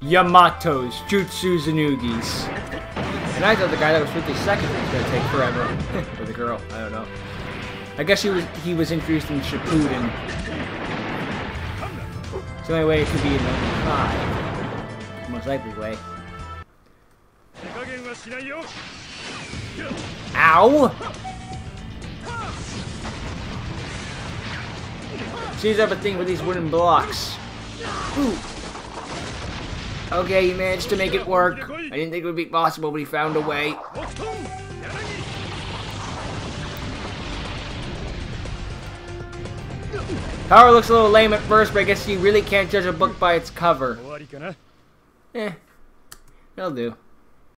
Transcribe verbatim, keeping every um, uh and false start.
Yamatos, jutsus, and ougis. And I thought the guy that was fifty-second was gonna take forever. Or the girl, I don't know. I guess he was he was introduced in Shippuden. It's the only way it could be in ninety-five. Most likely way. Ow! Seems to have a thing with these wooden blocks. Ooh. Okay, he managed to make it work. I didn't think it would be possible, but he found a way. Power looks a little lame at first, but I guess you really can't judge a book by its cover. Eh, that'll do.